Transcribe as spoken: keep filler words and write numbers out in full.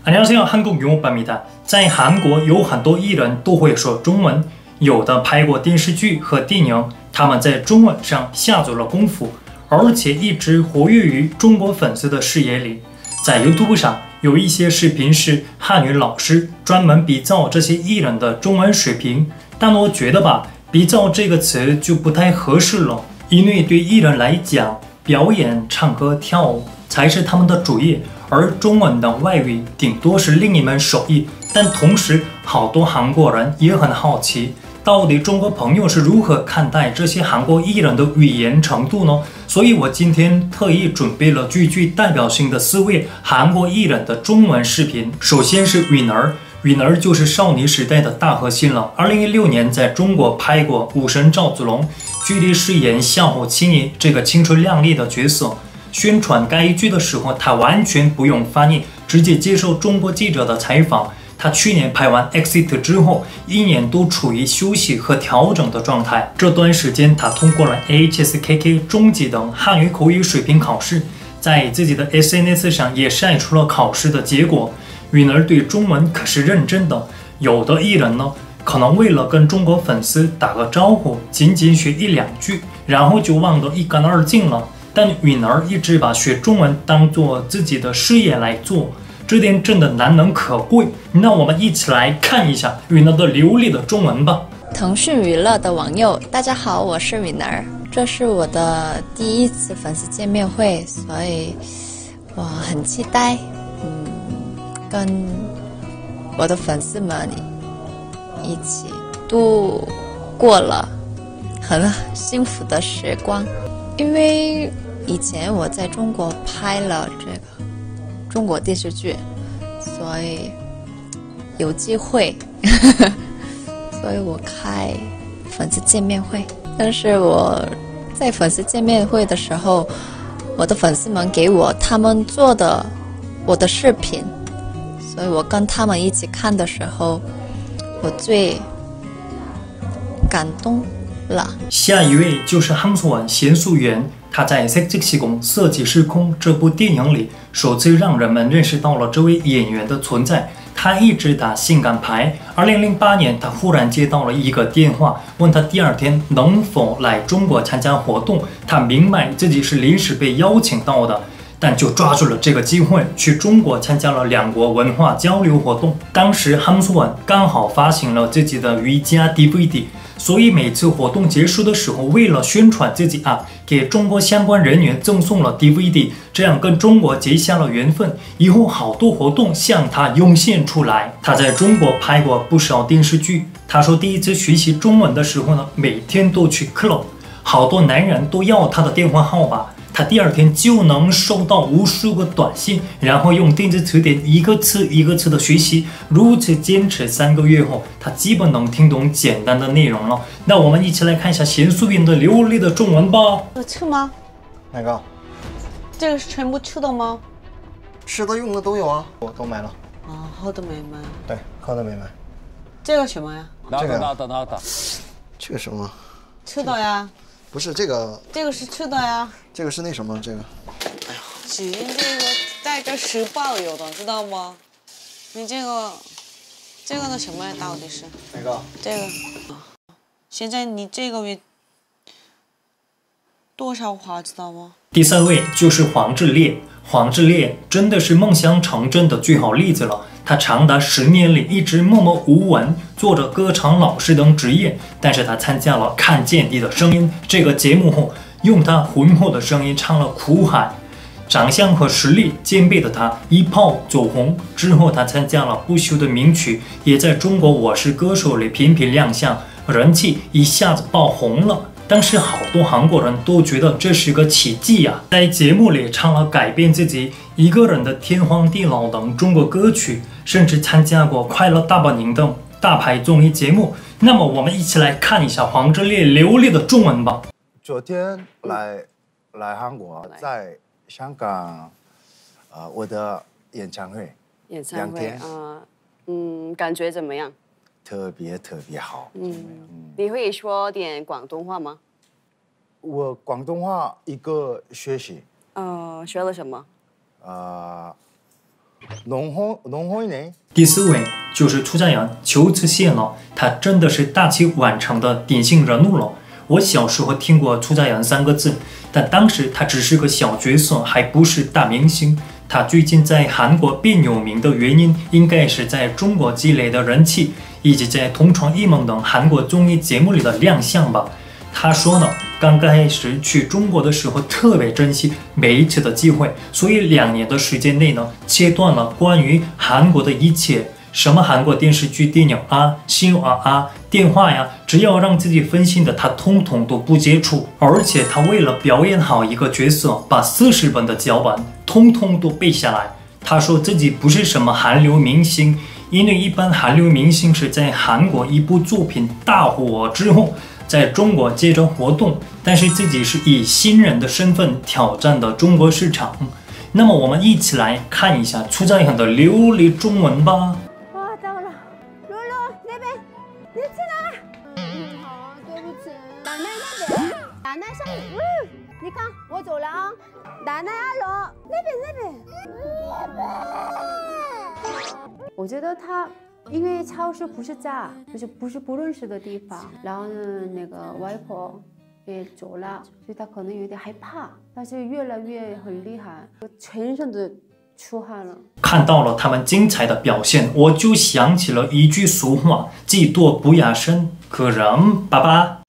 안녕하세요， 한국용어반입니다。在韩国有很多艺人都会说中文，有的拍过电视剧和电影，他们在中文上下足了功夫，而且一直活跃于中国粉丝的视野里。在 YouTube 上有一些视频是汉语老师专门比较这些艺人的中文水平，但我觉得吧，比较这个词就不太合适了，因为对艺人来讲，表演、唱歌、跳舞才是他们的主业。 而中文等外语顶多是另一门手艺，但同时，好多韩国人也很好奇，到底中国朋友是如何看待这些韩国艺人的语言程度呢？所以我今天特意准备了最具代表性的四位韩国艺人的中文视频。首先是允儿，允儿就是少女时代的大核心了。二零一六年在中国拍过《武神赵子龙》，具体饰演相侯青怡这个青春靓丽的角色。 宣传该剧的时候，他完全不用翻译，直接接受中国记者的采访。他去年拍完《Exit》之后，一年都处于休息和调整的状态。这段时间，他通过了 A H S K K 中级等汉语口语水平考试，在自己的 S N S 上也晒出了考试的结果。允儿对中文可是认真的，有的艺人呢，可能为了跟中国粉丝打个招呼，仅仅学一两句，然后就忘得一干二净了。 但允儿一直把学中文当做自己的事业来做，这点真的难能可贵。那我们一起来看一下允儿的流利的中文吧。 腾讯娱乐的网友，大家好，我是允儿，这是我的第一次粉丝见面会，所以我很期待，嗯，跟我的粉丝们一起度过了很幸福的时光，因为 以前我在中国拍了这个中国电视剧，所以有机会，所以我开粉丝见面会。但是我在粉丝见面会的时候，我的粉丝们给我他们做的我的视频，所以我跟他们一起看的时候，我最感动了。 下一位就是한소원贤素媛。 他在《색즉시공色即是空》这部电影里，首次让人们认识到了这位演员的存在。他一直打性感牌。二零零八年，他忽然接到了一个电话，问他第二天能否来中国参加活动。他明白自己是临时被邀请到的，但就抓住了这个机会，去中国参加了两国文化交流活动。当时한소원刚好发行了自己的瑜伽 D V D。 所以每次活动结束的时候，为了宣传自己啊，给中国相关人员赠送了 D V D， 这样跟中国结下了缘分。以后好多活动向他涌现出来。他在中国拍过不少电视剧。他说第一次学习中文的时候呢，每天都去 club， 好多男人都要他的电话号码。 他第二天就能收到无数个短信，然后用电子词典一个词一个词的学习。如此坚持三个月后，他基本能听懂简单的内容了。那我们一起来看一下贤素媛的流利的中文吧。 这个吃吗？ 哪个？ 这个是全部吃的吗？ 吃的用的都有啊，我都买了。 啊，好的没买。 对，好的没买。 这个什么呀？ 这个拿的拿的。 这个什么？ 吃的呀。 不是这个， 这个是吃的呀。这个是那什么？这个， 哎呀，纸这个带着时报有的，知道吗？你这个，这个的什么呀？到底是哪个？ 这个。现在你这个月多少花知道吗？ 第三位就是黄致列，黄致列真的是梦想成真的最好例子了。 他长达十年里一直默默无闻，做着歌唱老师等职业。但是他参加了《看见你的声音》这个节目后，用他浑厚的声音唱了《苦海》。长相和实力兼备的他一炮走红。之后，他参加了不朽的名曲，也在中国《我是歌手》里频频亮相，人气一下子爆红了。 当时好多韩国人都觉得这是个奇迹呀、啊！在节目里唱了改变自己一个人的天荒地老等中国歌曲，甚至参加过《快乐大本营》等大牌综艺节目。那么，我们一起来看一下黄致列流利的中文吧。 昨天来来韩国，在香港，呃，我的演唱会， 演唱会啊、呃，嗯，感觉怎么样？ 特别特别好。 嗯，你会说点广东话吗？ 我广东话一个学习。 呃，学了什么？ 呃， 农婚农婚呢？ 第四位就是出家人求慈谢了，他真的是大器晚成的典型人物了。我小时候听过出家人三个字，但当时他只是个小角色，还不是大明星。他最近在韩国变有名的原因，应该是在中国积累的人气，以及在《同床异梦》等韩国综艺节目里的亮相吧。他说呢，刚开始去中国的时候特别珍惜每一次的机会，所以两年的时间内呢，切断了关于韩国的一切，什么韩国电视剧、电影啊、新闻啊、电话呀，只要让自己分心的，他通通都不接触。而且他为了表演好一个角色，把四十本的脚本通通都背下来。他说自己不是什么韩流明星，因为一般韩流明星是在韩国一部作品大火之后，在中国接着活动，但是自己是以新人的身份挑战的中国市场。那么我们一起来看一下出家人的流利中文吧。 哇，到了，露露那边，你去哪？嗯，好，对不起。奶奶那边，奶奶上，嗯，你看我走了啊。奶奶二楼，那边那边。 我觉得他。因为超市不是家，就是不是不认识的地方，然后呢，那个外婆也走了，所以他可能有点害怕，但是越来越很厉害，全身都出汗了。 看到了他们精彩的表现，我就想起了一句俗话：技多不压身。可人爸爸